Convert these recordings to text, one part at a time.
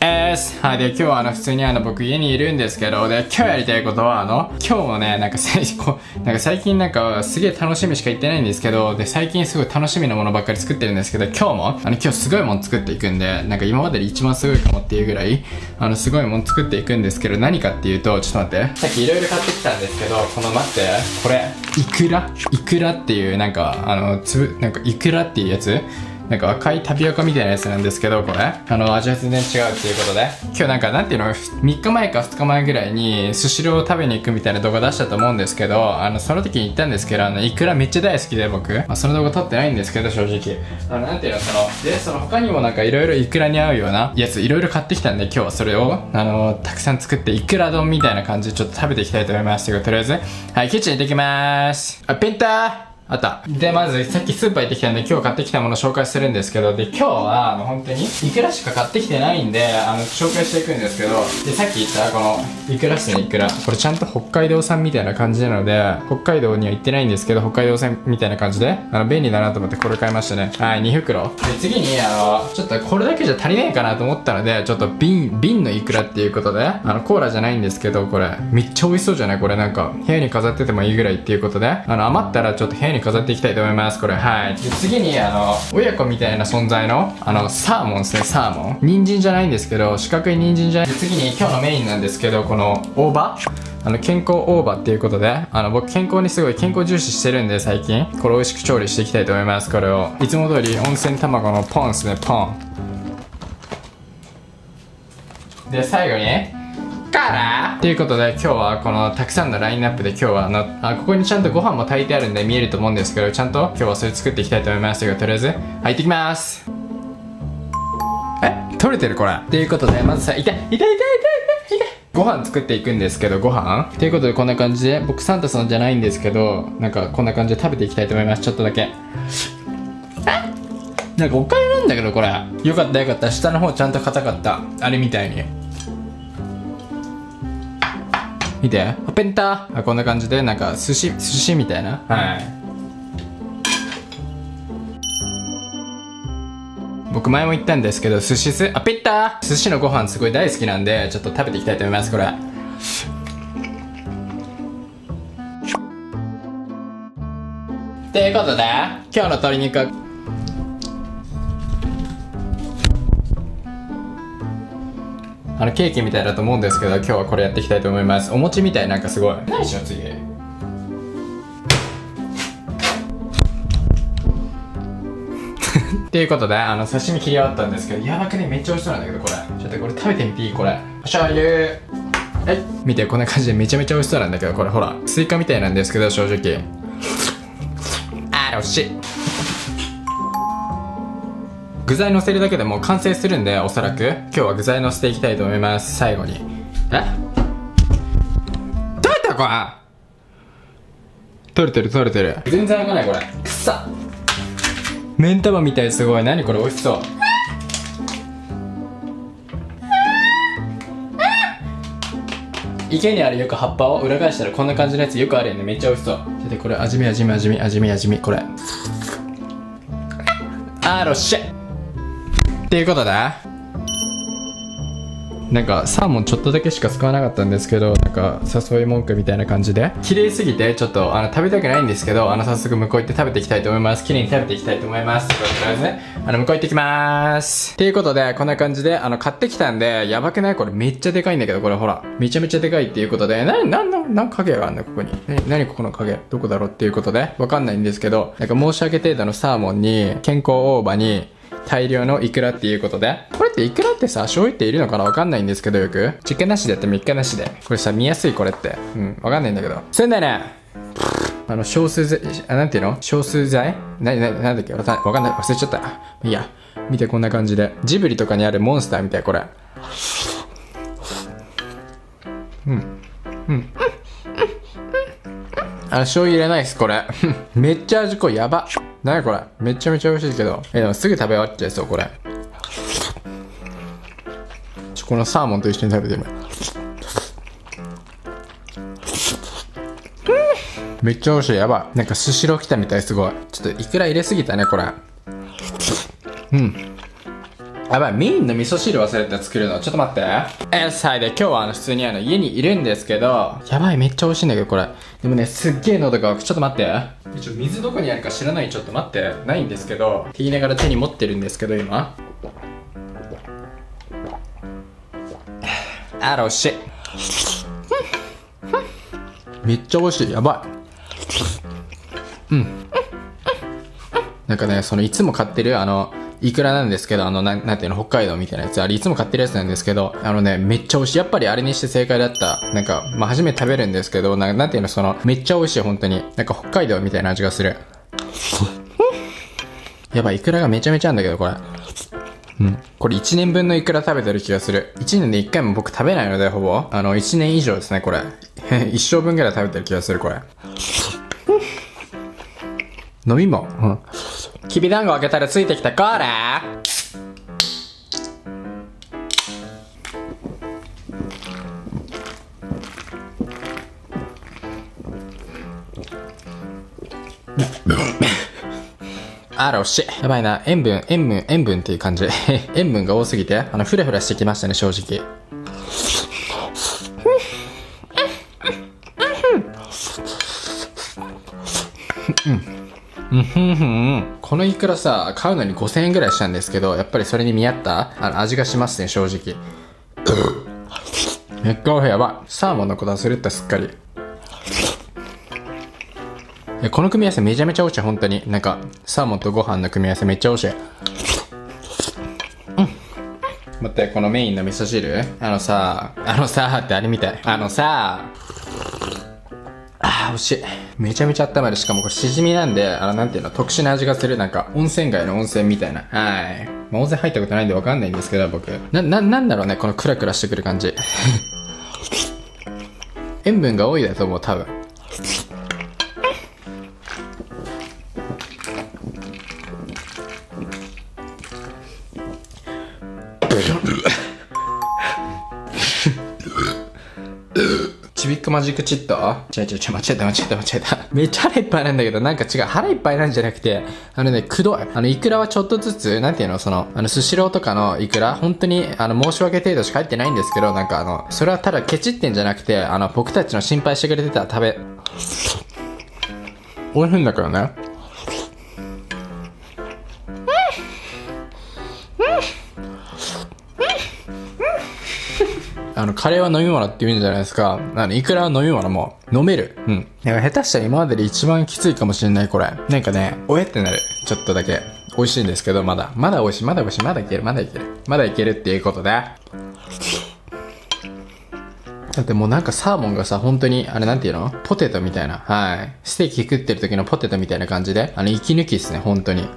はい、で、今日は普通に僕家にいるんですけど、で、今日やりたいことは今日もね、最近すげえ楽しみしか言ってないんですけど、で、最近すごい楽しみなものばっかり作ってるんですけど、今日すごいもん作っていくんで、今までで一番すごいかもっていうぐらい、すごいもん作っていくんですけど、何かっていうと、ちょっと待って。さっきいろいろ買ってきたんですけど、待って、これ、イクラっていう、イクラっていうやつ赤いタピオカみたいなやつなんですけど、これ味は全然違うっていうことで、今日なんていうの、3日前か2日前ぐらいにスシローを食べに行くみたいな動画出したと思うんですけど、その時に言ったんですけど、イクラめっちゃ大好きで僕、その動画撮ってないんですけど、正直なんていうの、その他にもいろいろイクラに合うようなやついろいろ買ってきたんで、今日はそれをたくさん作ってイクラ丼みたいな感じでちょっと食べていきたいと思います。とりあえず、はい、キッチン行ってきまーす。ペンターあった。で、まず、さっきスーパー行ってきたんで、今日買ってきたものを紹介するんですけど、で、今日は、本当に、イクラしか買ってきてないんで、紹介していくんですけど、で、さっき言った、この、イクラっすね、イクラ。これちゃんと北海道産みたいな感じなので、北海道には行ってないんですけど、北海道産みたいな感じで、便利だなと思ってこれ買いましたね。はい、2袋。で、次に、ちょっとこれだけじゃ足りないかなと思ったので、ちょっと瓶のイクラっていうことで、コーラじゃないんですけど、これ、めっちゃ美味しそうじゃないこれ部屋に飾っててもいいぐらいっていうことで、余ったらちょっと部屋に飾っていきたいと思います。これ、はい。で、次に、親子みたいな存在の、サーモンですね、サーモン。人参じゃないんですけど、四角い人参じゃない。で、次に、今日のメインなんですけど、この、大葉健康大葉っていうことで、僕健康重視してるんで、最近。これ美味しく調理していきたいと思います。これを。いつも通り、温泉卵のポンですね、ポン。で、最後に、ということで今日はこのたくさんのラインナップで今日はここにちゃんとご飯も炊いてあるんで見えると思うんですけど、ちゃんと今日はそれ作っていきたいと思いますが、とりあえずはい行ってきます。取れてるこれ。ということでまずさ、痛いご飯作っていくんですけど、ご飯ということでこんな感じで、僕サンタさんじゃないんですけど、こんな感じで食べていきたいと思います。ちょっとだけおかゆなんだけどこれ。よかった下の方ちゃんと硬かった、あれみたいに。見て、ペンターこんな感じで寿司みたいな。はい、僕前も言ったんですけど、ペンター寿司のご飯すごい大好きなんで、ちょっと食べていきたいと思います。これということで今日の鶏肉はケーキみたいだと思うんですけど、今日はこれやっていきたいと思います。お餅みたい、すごい。何しよう次。っていうことで刺身切り終わったんですけど、やばくね、めっちゃ美味しそうなんだけど、これちょっとこれ食べてみていい？これお醤油。はい、見て、こんな感じでめちゃめちゃ美味しそうなんだけど、これほらスイカみたいなんですけど、正直惜しい。具材のせるだけでもう完成するんで、おそらく今日は具材のせていきたいと思います。最後にどうやったこれ。取れてる。全然開かないこれ。くっさ、目ん玉みたい。すごい。何これ、美味しそう。池にあるよく葉っぱを裏返したらこんな感じのやつよくあるよね。めっちゃ美味しそう。でこれ味見これろっしゃっていうことで、サーモンちょっとだけしか使わなかったんですけど、誘い文句みたいな感じで綺麗すぎてちょっと食べたくないんですけど、早速向こう行って食べていきたいと思います。綺麗に食べていきたいと思います。とりあえずね、向こう行ってきまーす。っていうことでこんな感じで買ってきたんで、やばくない？これめっちゃでかいんだけど、これほらめちゃめちゃでかいっていうことで、なんか影があるんだここに。何ここの影、どこだろうっていうことでわかんないんですけど、申し訳程度のサーモンに健康大葉に大量のイクラっていうことで、これってイクラってさ、醤油っているのかな、わかんないんですけど、よく実家なしでやっても一家なしで、これさ見やすい、これってわかんないんだけど、それだよね。少数剤、なんていうの、少数剤なんだっけ、わかんない、忘れちゃった。いいや、見て、こんな感じでジブリとかにあるモンスターみたい。これ醤油入れないっすこれめっちゃ味濃い。やば。なにこれ、めちゃめちゃ美味しいけど、でもすぐ食べ終わっちゃいそうこれ。このサーモンと一緒に食べてみる。めっちゃ美味しい。やばい。スシロー来たみたい。すごい。ちょっとイクラ入れすぎたねこれ。 やばい、メインの味噌汁忘れた作るの。ちょっと待って。さあ、で、今日は普通に家にいるんですけど、やばい、めっちゃ美味しいんだけど、これ。でもね、すっげえ喉が、ちょっと待って。水どこにあるか知らない。ちょっと待って。ないんですけど、って言いながら手に持ってるんですけど、今。あら、惜しい。めっちゃ美味しい。やばい。なんかね、いつも買ってる、いくらなんですけど、なんていうの、北海道みたいなやつ。あれ、いつも買ってるやつなんですけど、めっちゃ美味しい。やっぱりあれにして正解だった。なんか、初めて食べるんですけど、なんていうの、めっちゃ美味しい、本当に。なんか北海道みたいな味がする。やばい、いくらがめちゃめちゃあるんだけど、これ。これ1年分のいくら食べてる気がする。1年で1回も僕食べないので、ほぼ。1年以上ですね、これ。一生分ぐらい食べてる気がする、これ。飲みも。きびだんご開けたらついてきた、これ。あら、惜しい。やばいな。塩分っていう感じ。塩分が多すぎて、フラフラしてきましたね、正直。このイクラさ、買うのに5000円ぐらいしたんですけど、やっぱりそれに見合った味がしますね、正直。めっちゃ美味しい。やばい。サーモンのこと忘れてた、すっかり。この組み合わせめちゃめちゃ美味しい、本当に。なんか、サーモンとご飯の組み合わせめっちゃ美味しい。待って、このメインの味噌汁ってあれみたい。美味しい。めちゃめちゃ温まる。しかもこれしじみなんで、なんていうの、特殊な味がする。なんか、温泉街の温泉みたいな。はい。温泉入ったことないんでわかんないんですけど、僕。なんだろうね、このクラクラしてくる感じ。塩分が多いだと思う、多分。ちびっこマジックチット間違えた。めっちゃ腹いっぱいなんだけど、なんか違う。腹いっぱいなんじゃなくて、くどい。イクラはちょっとずつ、なんていうの、スシローとかのイクラ、本当に、申し訳程度しか入ってないんですけど、なんかそれはただケチってんじゃなくて、僕たちの心配してくれてた美味しいんだからね。カレーは飲み物って言うんじゃないですか。イクラは飲み物も飲める。なんか下手したら今までで一番きついかもしれない、これ。なんかね、おえってなる。ちょっとだけ。美味しいんですけど、まだ美味しい。まだいけるっていうことで。だってもうなんかサーモンがさ、本当に、なんていうの？ポテトみたいな。はい。ステーキ食ってる時のポテトみたいな感じで、息抜きですね、本当に。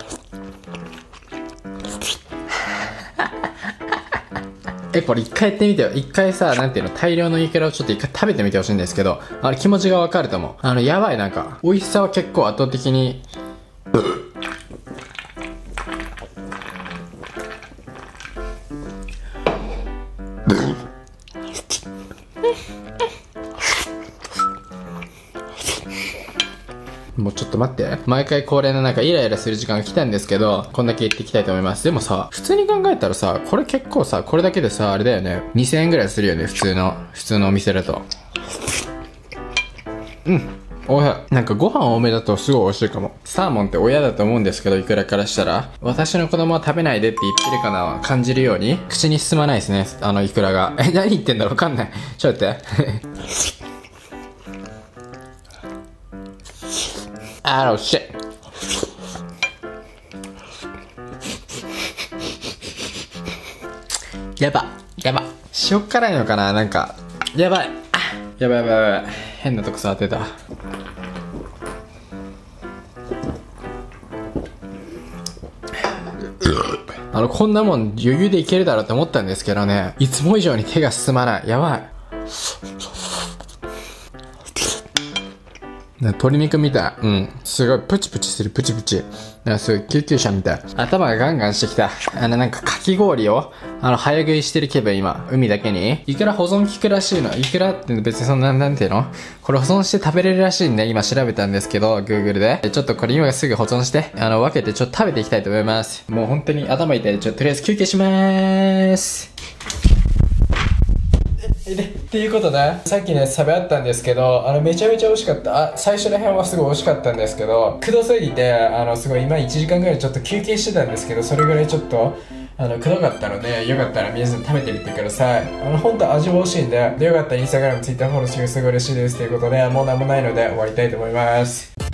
これ一回やってみてよ。一回さ、なんていうの、大量のイクラをちょっと一回食べてみてほしいんですけど、気持ちがわかると思う。やばい、なんか、美味しさは結構圧倒的に、もうちょっと待って。毎回恒例のなんかイライラする時間が来たんですけど、こんだけ言っていきたいと思います。でもさ、普通に考えたらさ、これ結構さ、これだけでさ、あれだよね。2000円ぐらいするよね、普通のお店だと。おいしい。なんかご飯多めだとすごい美味しいかも。サーモンって親だと思うんですけど、イクラからしたら。私の子供は食べないでって言ってるかな感じるように、口に進まないですね、イクラが。何言ってんだろわかんない。ちょっと待って。あら、惜しい。やば。塩辛いのかな、なんか。やばい。やばい。変なとこ触ってた。こんなもん余裕でいけるだろうって思ったんですけどね。いつも以上に手が進まない。やばい。 鶏肉みたい。うん。すごいプチプチする、プチプチ。すごい救急車みたい。頭がガンガンしてきた。なんかかき氷を、早食いしてる気分今。海だけに。いくら保存効くらしいの。いくらって別にそんな、なんていうのこれ保存して食べれるらしいんで、今調べたんですけど、Google で。ちょっとこれ今すぐ保存して、分けてちょっと食べていきたいと思います。もう本当に頭痛いんで、とりあえず休憩しまーす。っていうことで、さっきね、食べあったんですけど、めちゃめちゃ美味しかった。最初ら辺はすごい美味しかったんですけど、くどすぎて、すごい今1時間ぐらいちょっと休憩してたんですけど、それぐらいちょっと、くどかったので、よかったら皆さん食べてみてください。本当味も美味しいんで、よかったら Instagram、Twitter フォローしてすごい嬉しいです。ということで、もうなんもないので終わりたいと思います。